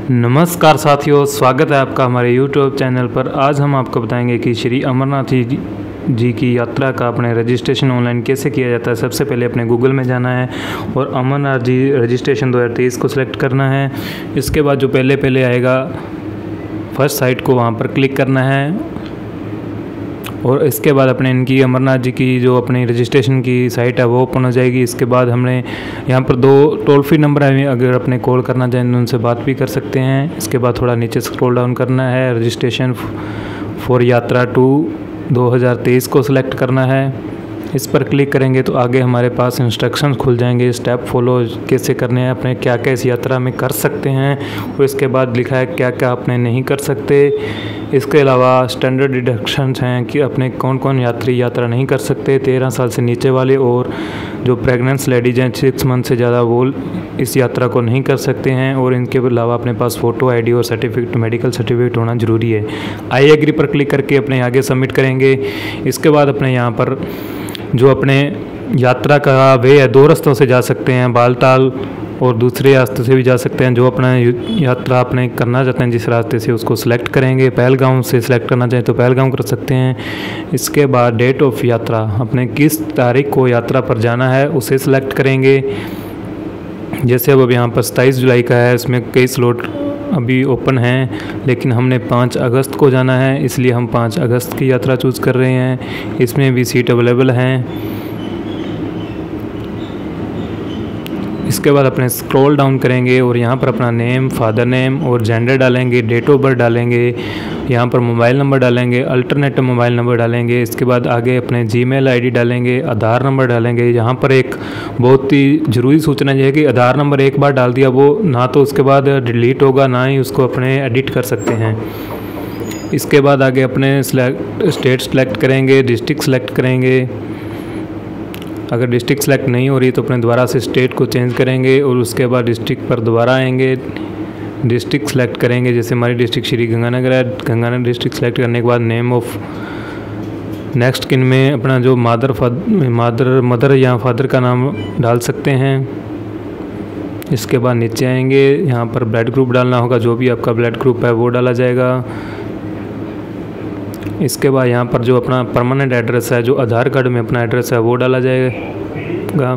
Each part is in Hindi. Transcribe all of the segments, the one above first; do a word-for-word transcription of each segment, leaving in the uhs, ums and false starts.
नमस्कार साथियों, स्वागत है आपका हमारे यूट्यूब चैनल पर। आज हम आपको बताएंगे कि श्री अमरनाथ जी जी की यात्रा का अपने रजिस्ट्रेशन ऑनलाइन कैसे किया जाता है। सबसे पहले अपने गूगल में जाना है और अमरनाथ जी रजिस्ट्रेशन दो हज़ार तेईस को सिलेक्ट करना है। इसके बाद जो पहले पहले आएगा फर्स्ट साइट को वहाँ पर क्लिक करना है और इसके बाद अपने इनकी अमरनाथ जी की जो अपनी रजिस्ट्रेशन की साइट है वो ओपन हो जाएगी। इसके बाद हमने यहाँ पर दो टोल फ्री नंबर है, अगर अपने कॉल करना चाहें तो उनसे बात भी कर सकते हैं। इसके बाद थोड़ा नीचे स्क्रॉल डाउन करना है, रजिस्ट्रेशन फॉर यात्रा टू दो हज़ार तेईस को सिलेक्ट करना है। इस पर क्लिक करेंगे तो आगे हमारे पास इंस्ट्रक्शंस खुल जाएंगे, स्टेप फॉलो कैसे करने हैं, अपने क्या क्या इस यात्रा में कर सकते हैं और इसके बाद लिखा है क्या क्या अपने नहीं कर सकते। इसके अलावा स्टैंडर्ड डिडक्शंस हैं कि अपने कौन कौन यात्री यात्रा नहीं कर सकते। तेरह साल से नीचे वाले और जो प्रेग्नेंट लेडीज हैं सिक्स मंथ से ज़्यादा वो इस यात्रा को नहीं कर सकते हैं। और इनके अलावा अपने पास फ़ोटो, आईडी और सर्टिफिकेट, मेडिकल सर्टिफिकेट होना ज़रूरी है। आई एग्री पर क्लिक करके अपने आगे सबमिट करेंगे। इसके बाद अपने यहाँ पर जो अपने यात्रा का वे है, दो रास्तों से जा सकते हैं, बालताल और दूसरे रास्ते से भी जा सकते हैं। जो अपना यात्रा अपने करना चाहते हैं जिस रास्ते से उसको सिलेक्ट करेंगे। पहलगाम से सिलेक्ट करना चाहें तो पहलगाम कर सकते हैं। इसके बाद डेट ऑफ यात्रा, अपने किस तारीख को यात्रा पर जाना है उसे सिलेक्ट करेंगे। जैसे अब अब यहाँ पर सत्ताईस जुलाई का है, इसमें कई स्लॉट अभी ओपन हैं, लेकिन हमने पाँच अगस्त को जाना है इसलिए हम पाँच अगस्त की यात्रा चूज़ कर रहे हैं। इसमें भी सीट अवेलेबल हैं। इसके बाद अपने स्क्रॉल डाउन करेंगे और यहाँ पर अपना नेम, फादर नेम और जेंडर डालेंगे, डेट ऑफ बर्थ डालेंगे, यहाँ पर मोबाइल नंबर डालेंगे, अल्टरनेटिव मोबाइल नंबर डालेंगे। इसके बाद आगे अपने जीमेल आईडी डालेंगे, आधार नंबर डालेंगे। यहाँ पर एक बहुत ही ज़रूरी सूचना यह है कि आधार नंबर एक बार डाल दिया वो ना तो उसके बाद डिलीट होगा, ना ही उसको अपने एडिट कर सकते हैं। इसके बाद आगे अपने स्टेट सेलेक्ट करेंगे, डिस्ट्रिक्ट सेलेक्ट करेंगे। अगर डिस्ट्रिक्ट सेलेक्ट नहीं हो रही तो अपने दोबारा से स्टेट को चेंज करेंगे और उसके बाद डिस्ट्रिक्ट पर दोबारा आएंगे, डिस्ट्रिक्ट सेलेक्ट करेंगे। जैसे हमारी डिस्ट्रिक्ट श्री गंगानगर है, गंगानगर डिस्ट्रिक्ट सेलेक्ट करने के बाद नेम ऑफ नेक्स्ट किन में अपना जो मादर फादर मादर मदर या फादर का नाम डाल सकते हैं। इसके बाद नीचे आएंगे, यहाँ पर ब्लड ग्रुप डालना होगा, जो भी आपका ब्लड ग्रुप है वो डाला जाएगा। इसके बाद यहाँ पर जो अपना परमानेंट एड्रेस है, जो आधार कार्ड में अपना एड्रेस है वो डाला जाएगा।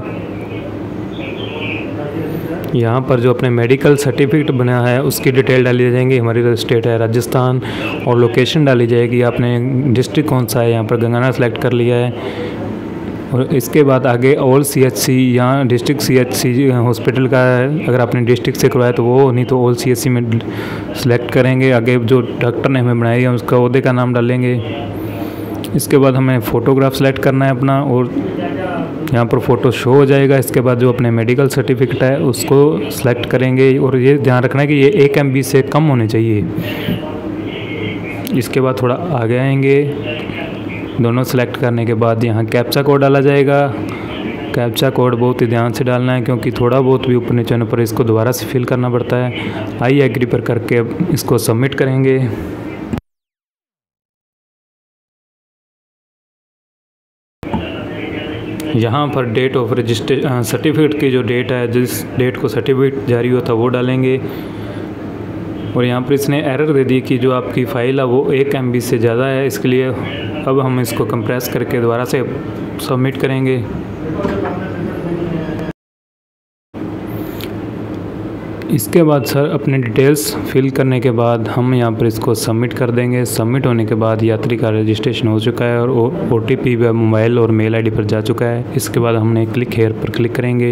यहाँ पर जो अपने मेडिकल सर्टिफिकेट बना है उसकी डिटेल डाली जाएंगी। हमारी स्टेट है राजस्थान और लोकेशन डाली जाएगी। आपने डिस्ट्रिक्ट कौन सा है, यहाँ पर गंगानगर सेलेक्ट कर लिया है। और इसके बाद आगे ऑल सीएचसी या डिस्ट्रिक्ट सीएचसी हॉस्पिटल का है, अगर आपने डिस्ट्रिक्ट से करवाया तो वो, नहीं तो ऑल सीएचसी में सेलेक्ट करेंगे। आगे जो डॉक्टर ने हमें बनाई है उसका ओहदे का नाम डालेंगे। इसके बाद हमें फ़ोटोग्राफ सेलेक्ट करना है अपना और यहाँ पर फ़ोटो शो हो जाएगा। इसके बाद जो अपने मेडिकल सर्टिफिकेट है उसको सेलेक्ट करेंगे और ये ध्यान रखना है कि ये एक एम बी से कम होने चाहिए। इसके बाद थोड़ा आगे आएंगे, दोनों सेलेक्ट करने के बाद यहाँ कैप्चा कोड डाला जाएगा। कैप्चा कोड बहुत ही ध्यान से डालना है क्योंकि थोड़ा बहुत भी ऊपर नीचे होने पर इसको दोबारा से फिल करना पड़ता है। आई एग्री पर करके इसको सबमिट करेंगे। यहाँ पर डेट ऑफ रजिस्ट्रेशन सर्टिफिकेट की जो डेट है, जिस डेट को सर्टिफिकेट जारी हुआ था वो डालेंगे। और यहाँ पर इसने एरर दे दी कि जो आपकी फ़ाइल है वो एक एम बी से ज़्यादा है, इसके लिए अब हम इसको कंप्रेस करके दोबारा से सबमिट करेंगे। इसके बाद सर अपने डिटेल्स फिल करने के बाद हम यहाँ पर इसको सबमिट कर देंगे। सबमिट होने के बाद यात्री का रजिस्ट्रेशन हो चुका है और ओ टी पी मोबाइल और मेल आईडी पर जा चुका है। इसके बाद हमने क्लिक हेयर पर क्लिक करेंगे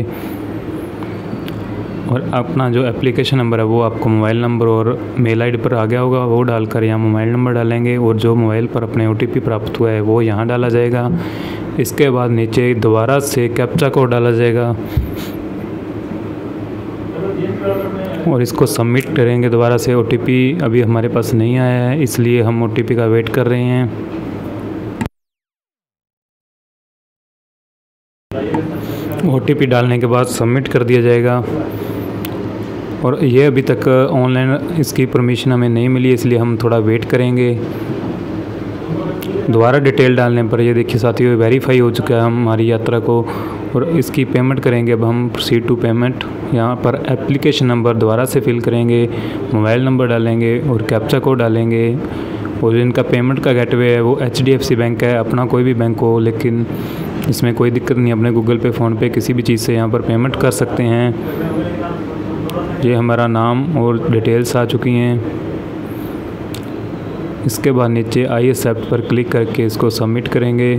और अपना जो एप्लीकेशन नंबर है वो आपको मोबाइल नंबर और मेल आईडी पर आ गया होगा, वो डालकर यहाँ मोबाइल नंबर डालेंगे और जो मोबाइल पर अपने ओटीपी प्राप्त हुआ है वो यहाँ डाला जाएगा। इसके बाद नीचे दोबारा से कैप्चा कोड डाला जाएगा और इसको सबमिट करेंगे दोबारा से। ओटीपी अभी हमारे पास नहीं आया है इसलिए हम ओटीपी का वेट कर रहे हैं। ओटीपी डालने के बाद सबमिट कर दिया जाएगा। और ये अभी तक ऑनलाइन इसकी परमिशन हमें नहीं मिली इसलिए हम थोड़ा वेट करेंगे। दोबारा डिटेल डालने पर ये देखिए साथियों वेरीफाई हो चुका है हमारी यात्रा को, और इसकी पेमेंट करेंगे। अब हम प्रोसीड टू पेमेंट, यहाँ पर एप्लीकेशन नंबर दोबारा से फिल करेंगे, मोबाइल नंबर डालेंगे और कैप्चा कोड डालेंगे। और इनका पेमेंट का गेटवे है वो H D F C bank है, अपना कोई भी बैंक हो, लेकिन इसमें कोई दिक्कत नहीं, अपने गूगल पे, फ़ोन पे किसी भी चीज़ से यहाँ पर पेमेंट कर सकते हैं। ये हमारा नाम और डिटेल्स आ चुकी हैं। इसके बाद नीचे आई एक्सेप्ट पर क्लिक करके इसको सबमिट करेंगे।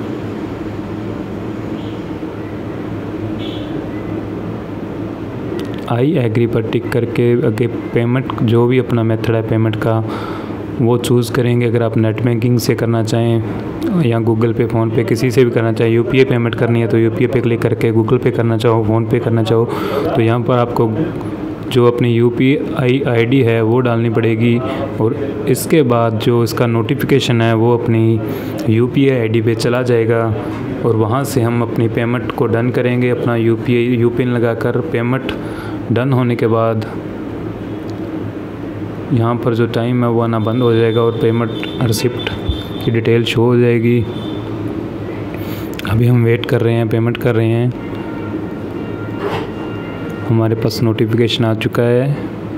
आई एग्री पर टिक करके आगे पेमेंट जो भी अपना मेथड है पेमेंट का वो चूज़ करेंगे। अगर आप नेट बैंकिंग से करना चाहें या गूगल पे, फ़ोन पे किसी से भी करना चाहें, यूपीआई पेमेंट करनी है तो यूपीआई पे क्लिक करके, गूगल पे करना चाहो, फ़ोन पे करना चाहो तो यहाँ पर आपको जो अपनी यूपीआई आईडी है वो डालनी पड़ेगी। और इसके बाद जो इसका नोटिफिकेशन है वो अपनी यूपीआई आईडी पे चला जाएगा और वहाँ से हम अपनी पेमेंट को डन करेंगे। अपना यूपीआई यूपिन लगाकर पेमेंट डन होने के बाद यहाँ पर जो टाइम है वो आना बंद हो जाएगा और पेमेंट रिसिप्ट की डिटेल शो हो जाएगी। अभी हम वेट कर रहे हैं, पेमेंट कर रहे हैं। हमारे पास नोटिफिकेशन आ चुका है।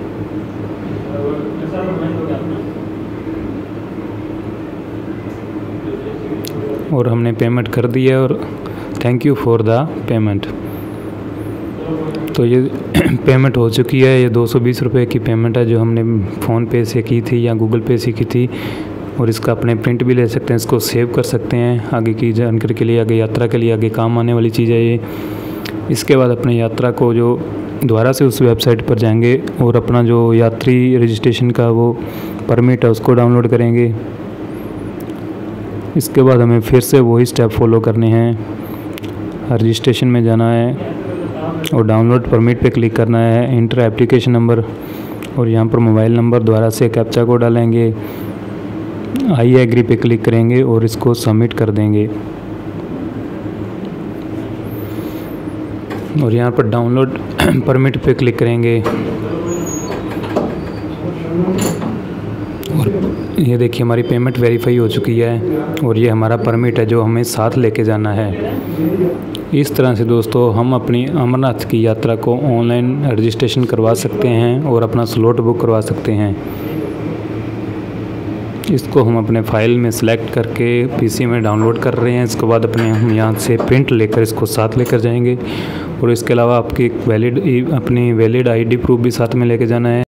और हमने पेमेंट कर दी है और thank you for the payment. तो ये पेमेंट हो चुकी है। ये दो सौ बीस रुपये की पेमेंट है जो हमने फ़ोन पे से की थी या गूगल पे से की थी। और इसका अपने प्रिंट भी ले सकते हैं, इसको सेव कर सकते हैं आगे की जानकारी के लिए, आगे यात्रा के लिए आगे काम आने वाली चीज़ है ये। इसके बाद अपने यात्रा को जो दोबारा से उस वेबसाइट पर जाएंगे और अपना जो यात्री रजिस्ट्रेशन का वो परमिट है उसको डाउनलोड करेंगे। इसके बाद हमें फिर से वही स्टेप फॉलो करने हैं। रजिस्ट्रेशन में जाना है और डाउनलोड परमिट पे क्लिक करना है, इंटर एप्लीकेशन नंबर और यहाँ पर मोबाइल नंबर दोबारा से कैप्चा कोड डालेंगे, आई एग्री पे क्लिक करेंगे और इसको सबमिट कर देंगे। और यहाँ पर डाउनलोड परमिट पे क्लिक करेंगे और ये देखिए हमारी पेमेंट वेरीफाई हो चुकी है और ये हमारा परमिट है जो हमें साथ लेके जाना है। इस तरह से दोस्तों हम अपनी अमरनाथ की यात्रा को ऑनलाइन रजिस्ट्रेशन करवा सकते हैं और अपना स्लॉट बुक करवा सकते हैं। इसको हम अपने फ़ाइल में सेलेक्ट करके पीसी में डाउनलोड कर रहे हैं। इसके बाद अपने हम यहाँ से प्रिंट लेकर इसको साथ लेकर जाएंगे और इसके अलावा आपकी वैलिड अपनी वैलिड आईडी प्रूफ भी साथ में लेके जाना है।